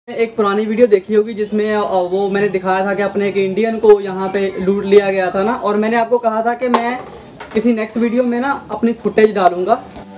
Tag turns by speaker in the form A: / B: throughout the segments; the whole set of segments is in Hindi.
A: एक पुरानी वीडियो देखी होगी जिसमें वो मैंने दिखाया था कि अपने एक इंडियन को यहाँ पे लूट लिया गया था ना, और मैंने आपको कहा था कि मैं किसी नेक्स्ट वीडियो में ना अपनी फुटेज डालूंगा।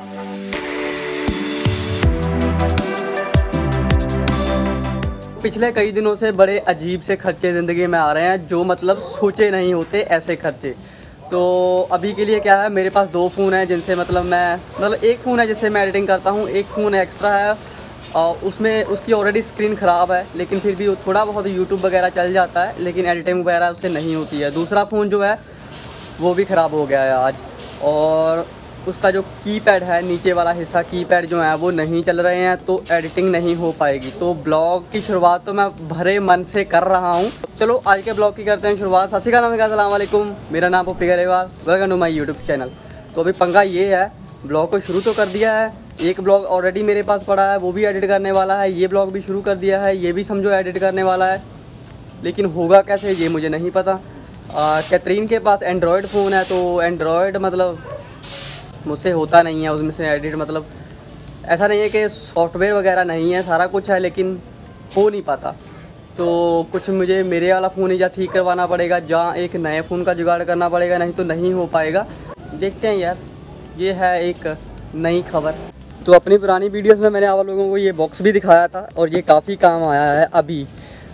A: पिछले कई दिनों से बड़े अजीब से खर्चे ज़िंदगी में आ रहे हैं, जो मतलब सोचे नहीं होते ऐसे खर्चे। तो अभी के लिए क्या है, मेरे पास 2 फ़ोन हैं जिनसे मतलब एक फ़ोन है जिससे मैं एडिटिंग करता हूँ, एक फ़ोन एक्स्ट्रा है और उसमें उसकी ऑलरेडी स्क्रीन ख़राब है, लेकिन फिर भी थोड़ा बहुत यूट्यूब वगैरह चल जाता है, लेकिन एडिटिंग वगैरह उससे नहीं होती है। दूसरा फ़ोन जो है वो भी ख़राब हो गया है आज, और उसका जो कीपैड है, नीचे वाला हिस्सा कीपैड जो है वो नहीं चल रहे हैं, तो एडिटिंग नहीं हो पाएगी। तो ब्लॉग की शुरुआत तो मैं भरे मन से कर रहा हूँ। चलो आज के ब्लॉग की करते हैं शुरुआत। सत श्री अकाल, अस्सलाम वालेकुम, मेरा नाम Pappi Grewal, welcome to my YouTube channel. तो अभी पंगा ये है, ब्लॉग को शुरू तो कर दिया है, एक ब्लॉग ऑलरेडी मेरे पास पड़ा है, वो भी एडिट करने वाला है, ये ब्लॉग भी शुरू कर दिया है, ये भी समझो एडिट करने वाला है, लेकिन होगा कैसे ये मुझे नहीं पता। कैथरीन के पास एंड्रॉयड फ़ोन है, तो एंड्रॉयड मतलब मुझसे होता नहीं है उसमें से एडिट। मतलब ऐसा नहीं है कि सॉफ्टवेयर वगैरह नहीं है, सारा कुछ है, लेकिन हो नहीं पाता। तो कुछ मुझे मेरे वाला फ़ोन ही या ठीक करवाना पड़ेगा, जहाँ एक नए फ़ोन का जुगाड़ करना पड़ेगा, नहीं तो नहीं हो पाएगा। देखते हैं यार, ये है एक नई खबर। तो अपनी पुरानी वीडियोस में मैंने आप लोगों को ये बॉक्स भी दिखाया था, और ये काफ़ी काम आया है अभी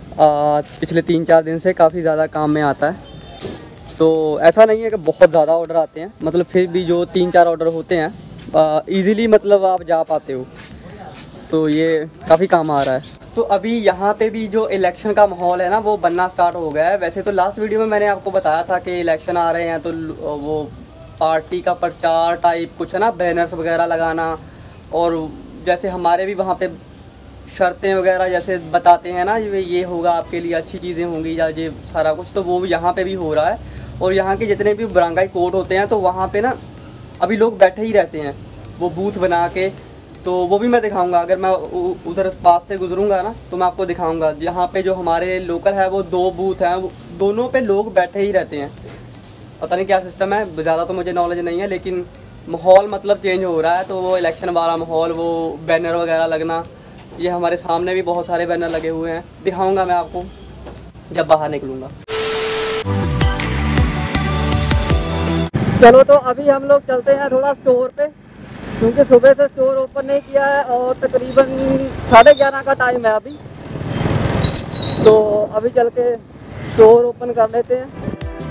A: पिछले 3-4 दिन से काफ़ी ज़्यादा काम में आता है। तो ऐसा नहीं है कि बहुत ज़्यादा ऑर्डर आते हैं, मतलब फिर भी जो 3-4 ऑर्डर होते हैं ईज़िली मतलब आप जा पाते हो, तो ये काफ़ी काम आ रहा है। तो अभी यहाँ पे भी जो इलेक्शन का माहौल है ना, वो बनना स्टार्ट हो गया है। वैसे तो लास्ट वीडियो में मैंने आपको बताया था कि इलेक्शन आ रहे हैं, तो वो पार्टी का प्रचार टाइप कुछ है ना, बैनर्स वगैरह लगाना, और जैसे हमारे भी वहाँ पे शर्तें वगैरह जैसे बताते हैं ना, ये होगा आपके लिए, अच्छी चीज़ें होंगी या ये सारा कुछ, तो वो यहाँ पे भी हो रहा है। और यहाँ के जितने भी बरंगाई कोर्ट होते हैं, तो वहाँ पे ना अभी लोग बैठे ही रहते हैं, वो बूथ बना के। तो वो भी मैं दिखाऊंगा, अगर मैं उधर पास से गुजरूंगा ना, तो मैं आपको दिखाऊंगा। यहाँ पे जो हमारे लोकल है वो 2 बूथ हैं, दोनों पे लोग बैठे ही रहते हैं। पता नहीं क्या सिस्टम है, ज़्यादा तो मुझे नॉलेज नहीं है, लेकिन माहौल मतलब चेंज हो रहा है। तो वो इलेक्शन वाला माहौल, वो बैनर वगैरह लगना, ये हमारे सामने भी बहुत सारे बैनर लगे हुए हैं, दिखाऊंगा मैं आपको जब बाहर निकलूँगा। चलो तो अभी हम लोग चलते हैं थोड़ा स्टोर पे, क्योंकि सुबह से स्टोर ओपन नहीं किया है और तकरीबन 11:30 का टाइम है अभी। तो अभी चल के स्टोर ओपन कर लेते हैं।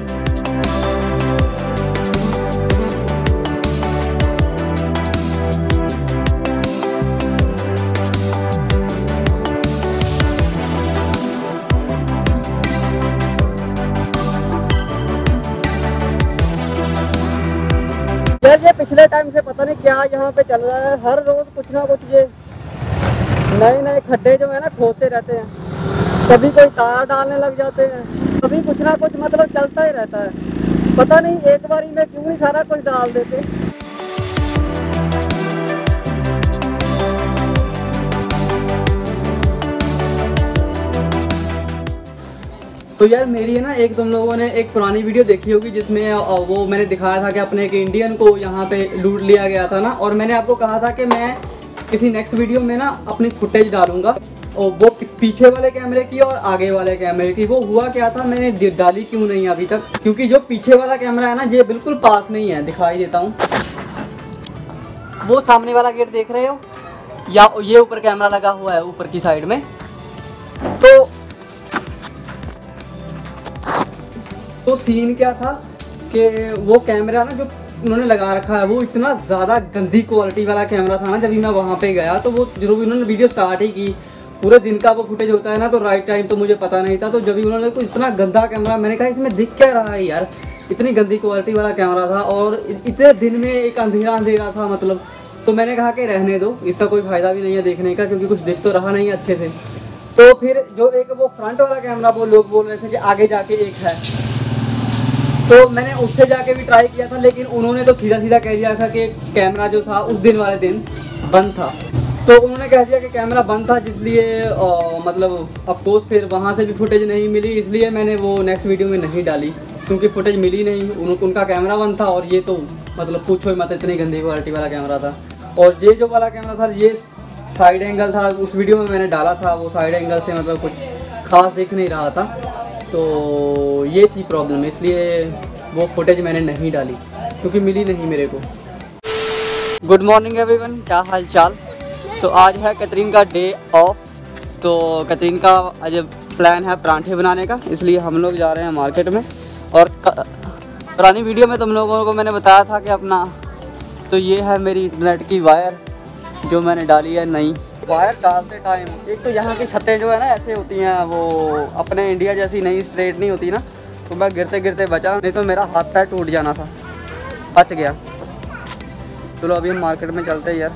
A: ये पिछले टाइम से पता नहीं क्या यहाँ पे चल रहा है, हर रोज कुछ ना कुछ ये नए खड्डे जो है ना खोदते रहते हैं। कभी कोई तार डालने लग जाते हैं, कभी कुछ ना कुछ मतलब चलता ही रहता है। पता नहीं एक बारी में क्यों नहीं सारा कुछ डाल देते। तो यार मेरी है ना, एक तुम लोगों ने एक पुरानी वीडियो देखी होगी जिसमें वो मैंने दिखाया था कि अपने एक इंडियन को यहाँ पे लूट लिया गया था ना, और मैंने आपको कहा था कि मैं किसी नेक्स्ट वीडियो में ना अपनी फुटेज डालूंगा, और वो पीछे वाले कैमरे की और आगे वाले कैमरे की। वो हुआ क्या था, मैंने डाली क्यों नहीं अभी तक, क्योंकि जो पीछे वाला कैमरा है ना, ये बिल्कुल पास में ही है, दिखाई देता हूँ। वो सामने वाला गेट देख रहे हो, या ये ऊपर कैमरा लगा हुआ है ऊपर की साइड में। तो सीन क्या था कि वो कैमरा ना जो उन्होंने लगा रखा है, वो इतना ज़्यादा गंदी क्वालिटी वाला कैमरा था ना। जब भी मैं वहाँ पे गया, तो वो जो भी उन्होंने वीडियो स्टार्ट ही की, पूरे दिन का वो फुटेज होता है ना, तो राइट टाइम तो मुझे पता नहीं था। तो जब भी उन्होंने को इतना गंदा कैमरा, मैंने कहा इसमें दिख क्या रहा है यार, इतनी गंदी क्वालिटी वाला कैमरा था, और इतने दिन में एक अंधेरा था मतलब। तो मैंने कहा कि रहने दो, इसका कोई फ़ायदा भी नहीं है देखने का, क्योंकि कुछ दिख तो रहा नहीं अच्छे से। तो फिर जो एक वो फ्रंट वाला कैमरा, वो लोग बोल रहे थे कि आगे जाके एक है, तो मैंने उससे जाके भी ट्राई किया था, लेकिन उन्होंने तो सीधा कह दिया था कि कैमरा जो था उस दिन वाले दिन बंद था। तो उन्होंने कह दिया कि कैमरा बंद था, जिसलिए मतलब अफकोर्स फिर वहाँ से भी फुटेज नहीं मिली, इसलिए मैंने वो नेक्स्ट वीडियो में नहीं डाली, क्योंकि फुटेज मिली नहीं। उनका कैमरा बंद था, और ये तो मतलब पूछो मत, इतनी गंदी क्वालिटी वाला कैमरा था। और ये जो वाला कैमरा था, ये साइड एंगल था, उस वीडियो में मैंने डाला था, वो साइड एंगल से मतलब कुछ खास दिख नहीं रहा था, तो ये थी प्रॉब्लम, इसलिए वो फुटेज मैंने नहीं डाली क्योंकि मिली नहीं मेरे को। गुड मॉर्निंग एवरीवन, क्या हाल चाल। तो आज है कैथरीन का डे ऑफ, तो कैथरीन का आज प्लान है परांठे बनाने का, इसलिए हम लोग जा रहे हैं मार्केट में। और पुरानी वीडियो में तुम लोगों को मैंने बताया था कि अपना, तो ये है मेरी इंटरनेट की वायर जो मैंने डाली है नई। वायर डालते टाइम एक तो यहाँ की छतें जो है ना ऐसे होती हैं, वो अपने इंडिया जैसी नहीं स्ट्रेट नहीं होती ना, तो मैं गिरते गिरते बचा, नहीं तो मेरा हाथ पैर टूट जाना था, बच गया। चलो अभी हम मार्केट में चलते हैं यार।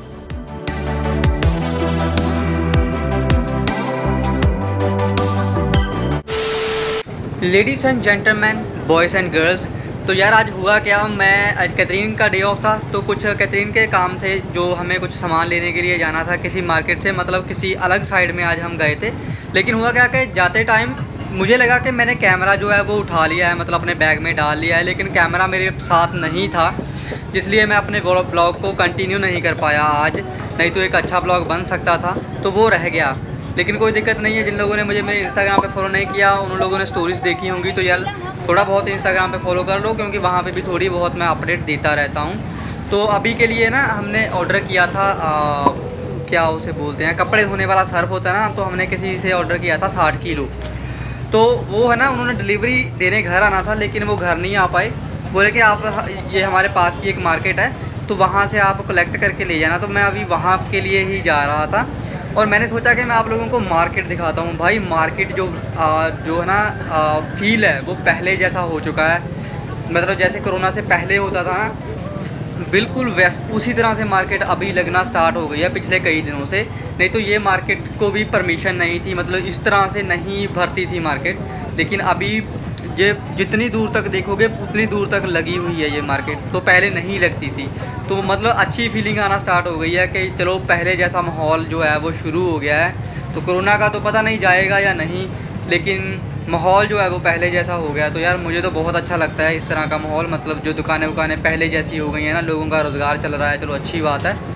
A: Ladies and gentleman, boys and girls, तो यार आज हुआ क्या, मैं आज कैथरीन का डे ऑफ था, तो कुछ कैथरीन के काम थे जो हमें कुछ सामान लेने के लिए जाना था किसी मार्केट से, मतलब किसी अलग साइड में आज हम गए थे। लेकिन हुआ क्या कि जाते टाइम मुझे लगा कि मैंने कैमरा जो है वो उठा लिया है, मतलब अपने बैग में डाल लिया है, लेकिन कैमरा मेरे साथ नहीं था, इसलिए मैं अपने ब्लॉग को कंटिन्यू नहीं कर पाया आज, नहीं तो एक अच्छा ब्लॉग बन सकता था, तो वो रह गया। लेकिन कोई दिक्कत नहीं है, जिन लोगों ने मुझे मेरे इंस्टाग्राम पे फॉलो नहीं किया उन लोगों ने स्टोरीज़ देखी होंगी, तो यार थोड़ा बहुत इंस्टाग्राम पे फॉलो कर लो, क्योंकि वहाँ पे भी थोड़ी बहुत मैं अपडेट देता रहता हूँ। तो अभी के लिए ना हमने ऑर्डर किया था क्या उसे बोलते हैं, कपड़े धोने वाला सर्फ होता है ना, तो हमने किसी से ऑर्डर किया था 60 किलो। तो वो है ना, उन्होंने डिलीवरी देने घर आना था, लेकिन वो घर नहीं आ पाए, बोले कि आप ये हमारे पास की एक मार्केट है तो वहाँ से आप कलेक्ट करके ले जाना। तो मैं अभी वहाँ के लिए ही जा रहा था और मैंने सोचा कि मैं आप लोगों को मार्केट दिखाता हूँ। भाई मार्केट जो है ना फील है वो पहले जैसा हो चुका है, मतलब जैसे कोरोना से पहले होता था ना, बिल्कुल वैसे उसी तरह से मार्केट अभी लगना स्टार्ट हो गई है पिछले कई दिनों से। नहीं तो ये मार्केट को भी परमिशन नहीं थी, मतलब इस तरह से नहीं भरती थी मार्केट, लेकिन अभी जितनी दूर तक देखोगे उतनी दूर तक लगी हुई है ये मार्केट, तो पहले नहीं लगती थी। तो मतलब अच्छी फीलिंग आना स्टार्ट हो गई है कि चलो पहले जैसा माहौल जो है वो शुरू हो गया है। तो कोरोना का तो पता नहीं जाएगा या नहीं, लेकिन माहौल जो है वो पहले जैसा हो गया। तो यार मुझे तो बहुत अच्छा लगता है इस तरह का माहौल, मतलब जो दुकानें पहले जैसी हो गई हैं ना, लोगों का रोज़गार चल रहा है, चलो अच्छी बात है।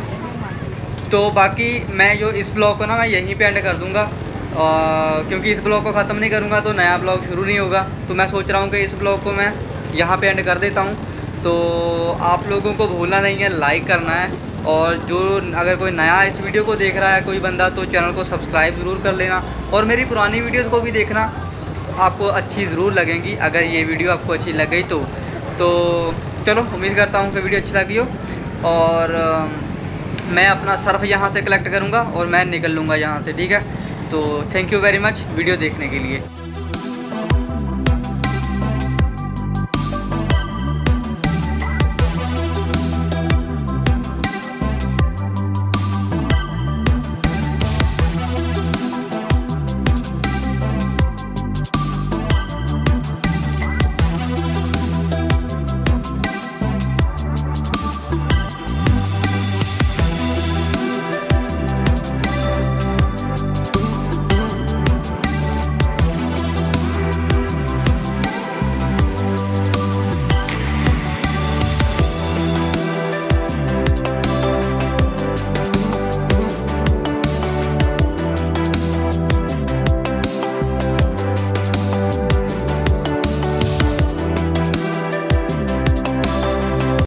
A: तो बाकी मैं जो इस ब्लॉग को ना मैं यहीं पे एंड कर दूँगा, क्योंकि इस ब्लॉग को ख़त्म नहीं करूँगा तो नया ब्लॉग शुरू नहीं होगा। तो मैं सोच रहा हूँ कि इस ब्लॉग को मैं यहाँ पे एंड कर देता हूँ। तो आप लोगों को भूलना नहीं है लाइक करना है, और जो अगर कोई नया इस वीडियो को देख रहा है कोई बंदा, तो चैनल को सब्सक्राइब ज़रूर कर लेना, और मेरी पुरानी वीडियोज़ को भी देखना, आपको अच्छी ज़रूर लगेंगी अगर ये वीडियो आपको अच्छी लग गई तो चलो उम्मीद करता हूँ कि वीडियो अच्छी लगी हो। और मैं अपना सर्फ यहाँ से कलेक्ट करूँगा और मैं निकल लूँगा यहाँ से, ठीक है। तो thank you very much video देखने के लिए।